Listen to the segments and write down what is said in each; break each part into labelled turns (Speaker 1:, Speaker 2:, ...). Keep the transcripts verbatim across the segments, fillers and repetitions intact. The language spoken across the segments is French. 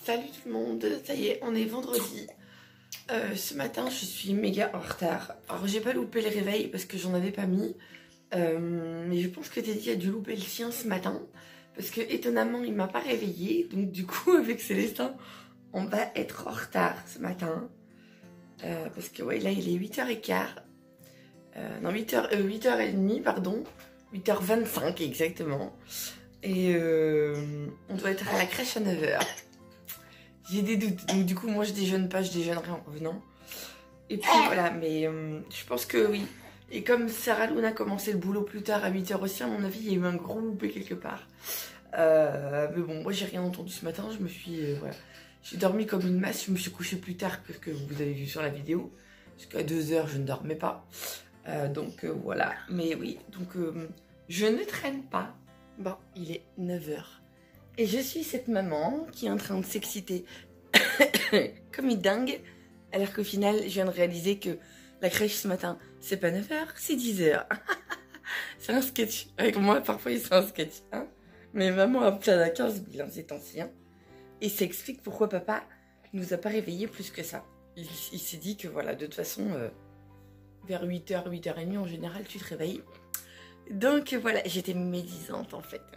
Speaker 1: Salut tout le monde, ça y est, on est vendredi. Euh, ce matin, je suis méga en retard. Alors, j'ai pas loupé le réveil parce que j'en avais pas mis. Euh, mais je pense que Teddy a dû louper le sien ce matin. Parce que, étonnamment, il m'a pas réveillé. Donc, du coup, avec Célestin, on va être en retard ce matin. Euh, parce que, ouais, là, il est huit heures quinze. Euh, non, huit heures, euh, huit heures trente, pardon. huit heures vingt-cinq, exactement. Et euh, on doit être à la crèche à neuf heures. J'ai des doutes, donc du coup moi je déjeune pas, je déjeunerai en revenant. Et puis voilà, mais euh, je pense que oui. Et comme Sarah Luna a commencé le boulot plus tard à huit heures aussi, à mon avis il y a eu un gros loupé quelque part. Euh, mais bon, moi j'ai rien entendu ce matin, je me suis... Euh, voilà. J'ai dormi comme une masse, je me suis couchée plus tard que ce que vous avez vu sur la vidéo. Jusqu'à deux heures je ne dormais pas. Euh, donc euh, voilà, mais oui, donc euh, je ne traîne pas. Bon, il est neuf heures. Et je suis cette maman qui est en train de s'exciter comme une dingue. Alors qu'au final, je viens de réaliser que la crèche ce matin, c'est pas neuf heures, c'est dix heures. C'est un sketch. Avec moi, parfois, c'est un sketch. Hein, mais maman a plein à quinze mille hein, ces temps-ci. Hein. Et ça explique pourquoi papa nous a pas réveillés plus que ça. Il, il s'est dit que voilà, de toute façon, euh, vers huit heures, huit heures trente, en général, tu te réveilles. Donc voilà, j'étais médisante en fait.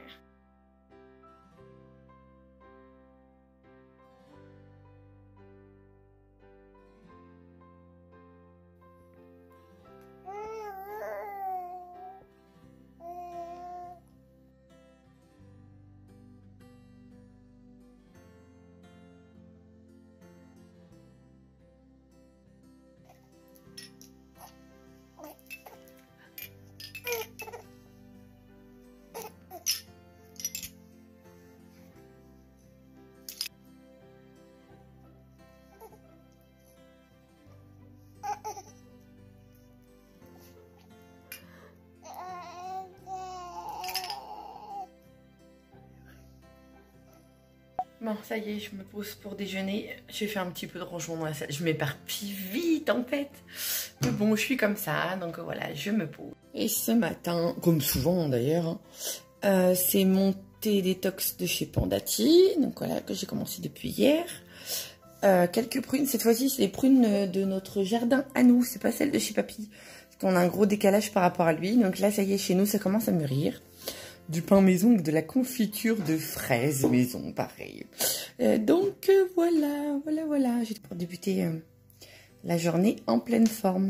Speaker 1: Bon, ça y est, je me pose pour déjeuner. J'ai fait un petit peu de rangement dans la salle. Je m'éparpille vite en fait. Mais bon, je suis comme ça, donc voilà, je me pose. Et ce matin, comme souvent d'ailleurs, hein, euh, c'est mon thé détox de chez Pandati. Donc voilà, que j'ai commencé depuis hier. Euh, quelques prunes. Cette fois-ci, c'est les prunes de notre jardin à nous. C'est pas celles de chez Papy. Parce qu'on a un gros décalage par rapport à lui. Donc là, ça y est, chez nous, ça commence à mûrir. Du pain maison ou de la confiture de fraises maison, pareil. Euh, donc euh, voilà, voilà, voilà. J'ai pour débuter euh, la journée en pleine forme.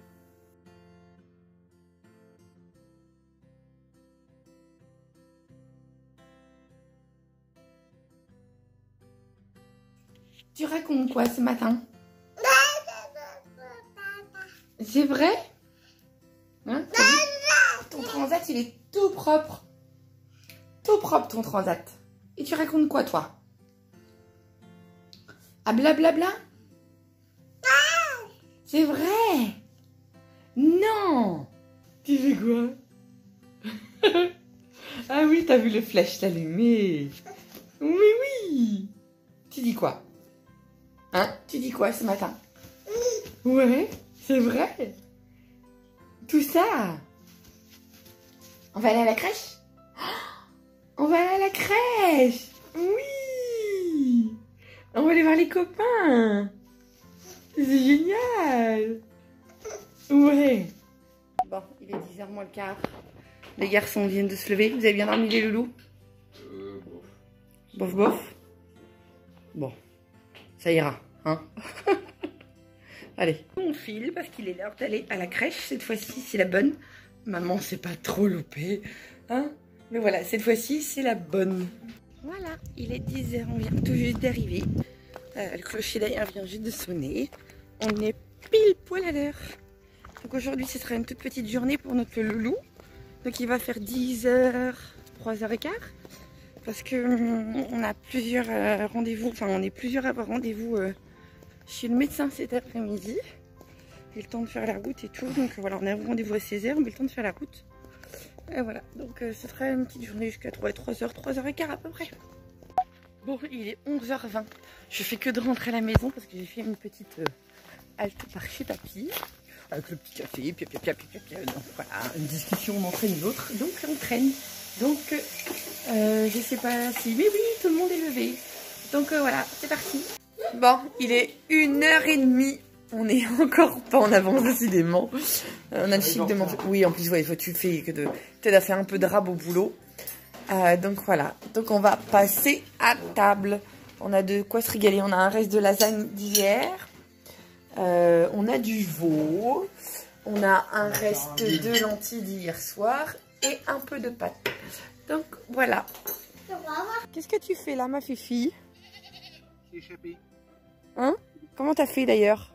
Speaker 1: Tu racontes quoi ce matin? C'est vrai? Hein, ton transat, il est tout propre. Tout propre ton transat. Et tu racontes quoi toi? Ah blablabla? C'est vrai? Non. Tu fais quoi? Ah oui, t'as vu le flash t'allumer. Oui, oui. Tu dis quoi? Hein? Tu dis quoi ce matin? Ouais, c'est vrai. Tout ça. On va aller à la crèche? On va aller à la crèche. Oui. On va aller voir les copains. C'est génial. Ouais. Bon, il est dix heures moins le quart. Les garçons viennent de se lever. Vous avez bien dormi les loulous? Euh, bof. Bof, bof. Bon, ça ira, hein. Allez. On file parce qu'il est l'heure d'aller à la crèche. Cette fois-ci, c'est la bonne. Maman, c'est pas trop loupé, hein. Mais voilà, cette fois-ci, c'est la bonne. Voilà, il est dix heures, on vient tout juste d'arriver. Euh, le clocher d'ailleurs vient juste de sonner. On est pile poil à l'heure. Donc aujourd'hui, ce sera une toute petite journée pour notre loulou. Donc il va faire dix heures, trois heures quinze. Parce que euh, on a plusieurs euh, rendez-vous, enfin on est plusieurs à avoir rendez-vous euh, chez le médecin cet après-midi. Et le temps de faire la route et tout. Donc voilà, on a rendez-vous à seize heures, mais le temps de faire la route. Et voilà, donc euh, ce sera une petite journée jusqu'à trois heures, trois heures quinze à peu près. Bon, il est onze heures vingt. Je fais que de rentrer à la maison parce que j'ai fait une petite euh, halte par chez Papy. Avec le petit café, pia, pia, pia, pia, pia. Donc voilà, une discussion m'entraîne l'autre. Donc on traîne. Donc euh, je sais pas si... Mais oui, tout le monde est levé. Donc euh, voilà, c'est parti. Bon, il est une heure et demie. On est encore pas en avance, décidément. Euh, on a le chic de manger. Oui, en plus, ouais, tu fais que de t'aides à faire un peu de rab au boulot. Euh, donc voilà. Donc on va passer à table. On a de quoi se régaler. On a un reste de lasagne d'hier. Euh, on a du veau. On a un reste de lentilles d'hier soir. Et un peu de pâtes. Donc voilà. Qu'est-ce que tu fais là, ma fifi?
Speaker 2: C'est échappé.
Speaker 1: Hein? Comment t'as fait d'ailleurs?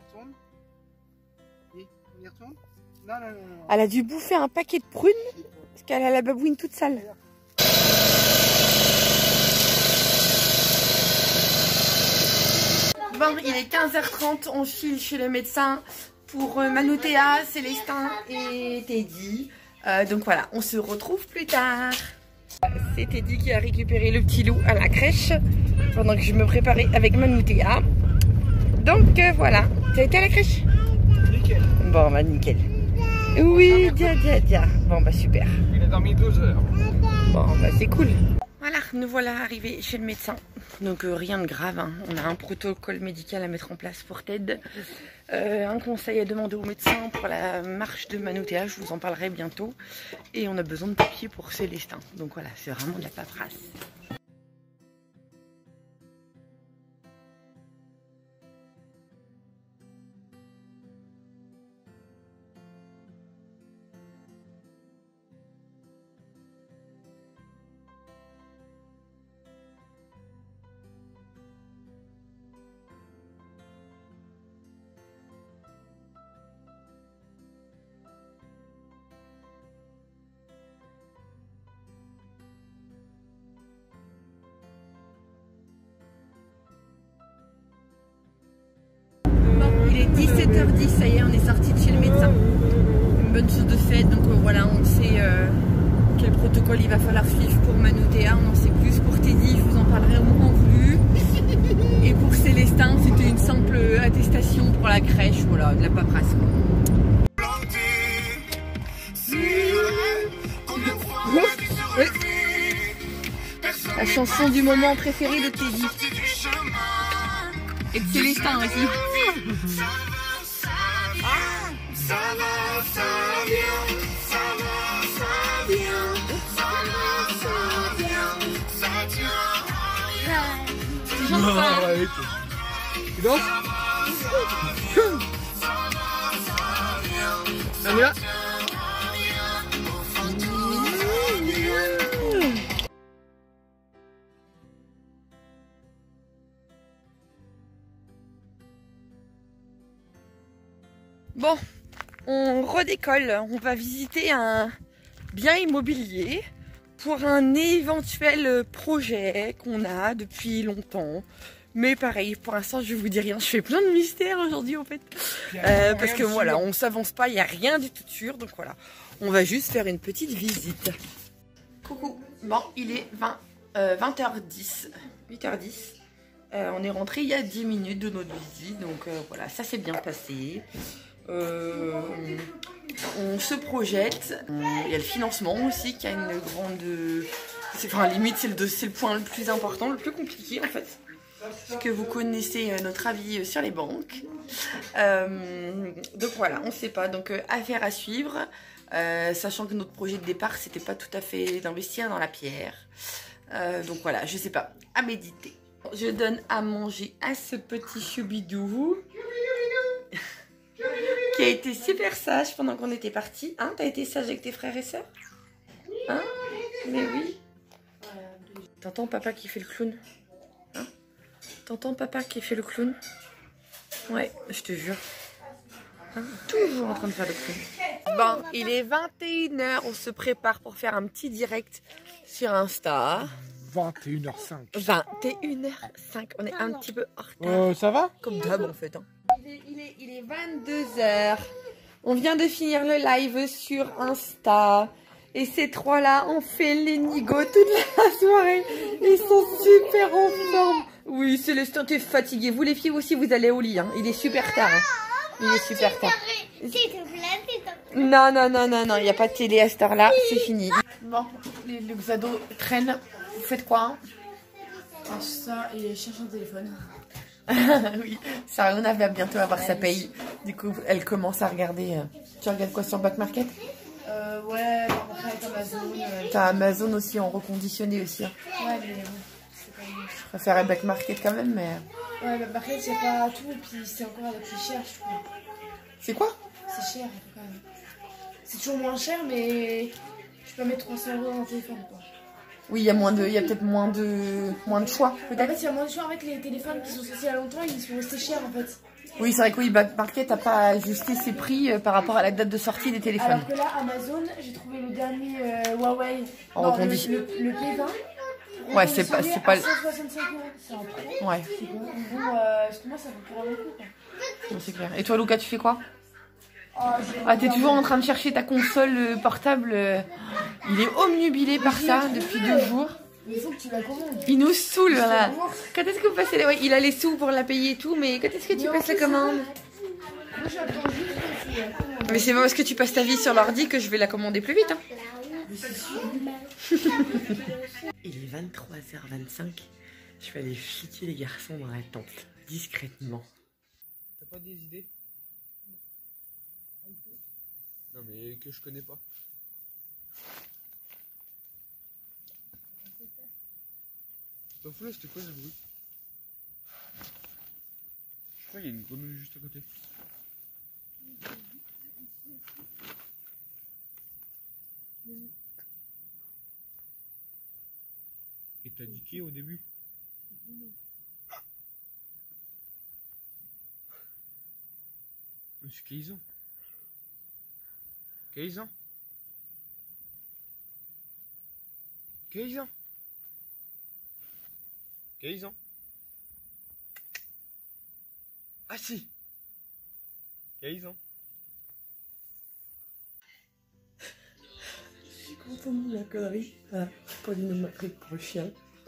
Speaker 2: Non, non, non, non.
Speaker 1: Elle a dû bouffer un paquet de prunes parce qu'elle a la babouine toute sale. Bon, il est quinze heures trente, on file chez le médecin pour Manoutéa, Célestin et Teddy. Euh, donc voilà, on se retrouve plus tard. C'est Teddy qui a récupéré le petit loup à la crèche pendant que je me préparais avec Manoutéa. Donc euh, voilà, t'as été à la crèche?
Speaker 2: Nickel.
Speaker 1: Bon bah nickel. Oui, dia dia dia. Bon bah super.
Speaker 2: Il a dormi douze heures.
Speaker 1: Bon bah c'est cool. Voilà, nous voilà arrivés chez le médecin. Donc euh, rien de grave, hein. On a un protocole médical à mettre en place pour Ted. Euh, un conseil à demander au médecin pour la marche de Manoutéa, je vous en parlerai bientôt. Et on a besoin de papier pour Célestin. Donc voilà, c'est vraiment de la paperasse. Il est dix-sept heures dix, ça y est, on est sorti de chez le médecin. Une bonne chose de fait, donc euh, voilà, on sait euh, quel protocole il va falloir suivre pour Manoutéa, on en sait plus. Pour Teddy, je vous en parlerai au moment voulu. Et pour Célestin, c'était une simple attestation pour la crèche, voilà, de la paperasse. Oui. La chanson du moment préférée de Teddy. Et de Célestin aussi. Ça va, ça vient, ça va, ça vient, ça va, ça vient, ça tient. Tu chantes pas?
Speaker 2: Tu danses? On y va?
Speaker 1: Bon, on redécolle, on va visiter un bien immobilier pour un éventuel projet qu'on a depuis longtemps. Mais pareil, pour l'instant je vous dis rien, je fais plein de mystères aujourd'hui en fait. Euh, parce que voilà, on s'avance pas, il n'y a rien du tout de sûr. Donc voilà, on va juste faire une petite visite. Coucou, bon il est vingt, euh, vingt heures dix, huit heures dix. Euh, on est rentré il y a dix minutes de notre visite, donc euh, voilà, ça s'est bien passé. Euh, on se projette. Il y a le financement aussi qui a une grande... Enfin limite c'est le, le point le plus important, le plus compliqué en fait. Parce que vous connaissez notre avis sur les banques. Euh, donc voilà, on ne sait pas. Donc euh, affaire à suivre. Euh, sachant que notre projet de départ c'était pas tout à fait d'investir dans la pierre. Euh, donc voilà, je sais pas, à méditer. Je donne à manger à ce petit choubidou qui a été super sage pendant qu'on était partis. Hein, t'as été sage avec tes frères et sœurs? Hein? Mais oui. T'entends papa qui fait le clown? Hein? T'entends papa qui fait le clown? Ouais, je te jure. Hein? Toujours en train de faire le clown. Bon, il est vingt et une heures. On se prépare pour faire un petit direct sur Insta.
Speaker 2: vingt et une heures cinq.
Speaker 1: vingt et une heures cinq. On est un petit peu en retard.
Speaker 2: Euh, ça va?
Speaker 1: Comme d'hab en fait. Hein. Il est, il est, il est vingt-deux heures. On vient de finir le live sur Insta. Et ces trois-là ont fait les nigauds toute la soirée. Ils sont super en forme. Oui, Célestin, t'es fatigué. Vous les filles aussi, vous allez au lit. Hein. Il est super tard. Hein. Il est super tard. Non, non, non, non, non. Il n'y a pas de télé à cette heure-là. C'est fini. Bon, les, les ados traînent. Vous faites quoi hein?
Speaker 3: Ah, ça, et je cherche un téléphone.
Speaker 1: Oui, Charlona va bientôt avoir sa paye. Du coup, elle commence à regarder. euh, Tu regardes quoi sur Back Market?
Speaker 3: Euh, ouais, par contre, avec Amazon. Euh...
Speaker 1: T'as Amazon aussi en reconditionné aussi. Hein.
Speaker 3: Ouais, mais bon, c'est pas mieux.
Speaker 1: Je préférais Back Market quand même, mais.
Speaker 3: Ouais, bah, par contre, c'est pas tout, et puis c'est encore avec plus cher, je trouve.
Speaker 1: C'est quoi?
Speaker 3: C'est cher, quand même. C'est toujours moins cher, mais je peux mettre trois cents euros dans un téléphone, quoi.
Speaker 1: Oui, il y a moins de, il y a peut-être moins de, moins de choix,
Speaker 3: En
Speaker 1: peut-être.
Speaker 3: fait, il y a moins de choix avec les téléphones qui sont sortis il y a longtemps, ils sont restés chers, en fait.
Speaker 1: Oui, c'est vrai que oui, Back Market n'a pas ajusté ses prix euh, par rapport à la date de sortie des téléphones.
Speaker 3: Alors que là, Amazon, j'ai trouvé le dernier euh, Huawei.
Speaker 1: En
Speaker 3: non,
Speaker 1: recondition.
Speaker 3: le, le, le P vingt.
Speaker 1: Ouais, c'est pas, c'est pas.
Speaker 3: cent soixante-cinq euros. C'est un pro.
Speaker 1: Ouais.
Speaker 3: C'est bon. Bon, euh, excuse-moi, ça vaut vraiment le coup, quoi.
Speaker 1: Non, c'est clair. Et toi, Lucas, tu fais quoi?
Speaker 3: Ah, j'ai-
Speaker 1: Ah, t'es toujours en train de chercher ta console euh, portable. euh, Il est omnubilé par ça depuis deux jours.
Speaker 3: Il faut que tu la commandes.
Speaker 1: Il nous saoule là.
Speaker 3: Moi,
Speaker 1: Quand est-ce que vous passez les... ouais, il a les sous pour la payer et tout, mais quand est-ce que tu passes la commande?
Speaker 3: j'attends juste que tu la commandes.
Speaker 1: Mais c'est pas parce que tu passes ta vie sur l'ordi que je vais la commander plus vite. Hein.
Speaker 3: Mais c'est sûr.
Speaker 1: Il est vingt-trois heures vingt-cinq. Je vais aller fliquer les garçons dans la tente, discrètement.
Speaker 2: T'as pas des idées? Non mais que je connais pas. T'en fous là, c'était quoi ce bruit? Je crois qu'il y a une grenouille juste à côté. Et t'as dit qui au début? C'est Kaysan. Kaysan. Kaysan. Kaysan. Ah si. Kaysan.
Speaker 1: Je suis contente de la connerie. Ah, Pauline m'a pris pour le chien.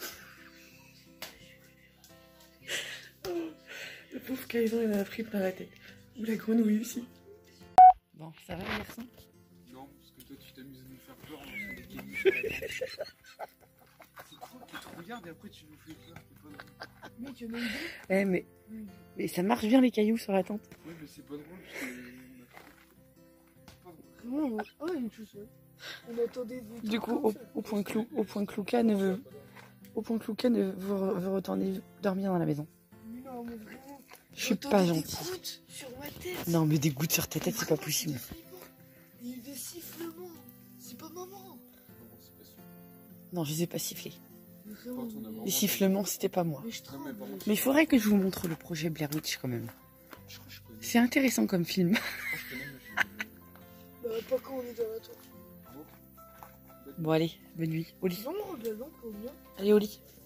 Speaker 1: Oh, le pauvre Kaysan, il a pris plein la tête. Ou la grenouille aussi. Bon, ça va les garçons?
Speaker 2: Non, parce que toi tu t'amuses à nous faire peur en faisant des cailloux sur la tête. C'est trop que tu te regardes et après tu nous fais peur. C'est pas drôle.
Speaker 3: Mais tu veux même dire?
Speaker 1: Eh mais... mais ça marche bien les cailloux sur la tente.
Speaker 2: Ouais, mais c'est pas drôle parce que. C'est pas drôle.
Speaker 3: Vraiment, oh, une chose. On attendait des.
Speaker 1: Du coup, au, au point clou, au point clouca ne veut... Au point clouca ne veut, veut retourner dormir dans la maison.
Speaker 3: Non, mais vraiment.
Speaker 1: Je suis pas gentille.
Speaker 3: Des gouttes sur ma tête.
Speaker 1: Non mais des gouttes sur ta tête, c'est pas possible.
Speaker 3: Des, des sifflements. C'est pas maman.
Speaker 2: Non, c'est pas sûr.
Speaker 1: Non, je les ai pas sifflés.
Speaker 3: Vraiment.
Speaker 2: Quand on a vraiment-
Speaker 1: Les sifflements, c'était pas moi.
Speaker 3: Mais je
Speaker 2: Non, mais
Speaker 3: tremble.
Speaker 2: par contre,
Speaker 1: Mais il faudrait que je vous montre le projet Blair Witch quand même.
Speaker 2: je crois que je connais.
Speaker 1: C'est intéressant comme film.
Speaker 2: Je crois que je connais le film.
Speaker 3: Bah, pas quand on est dans la tour.
Speaker 1: Bon allez, bonne nuit. Au lit.
Speaker 3: Non, bah non, pas bien.
Speaker 1: Allez au lit.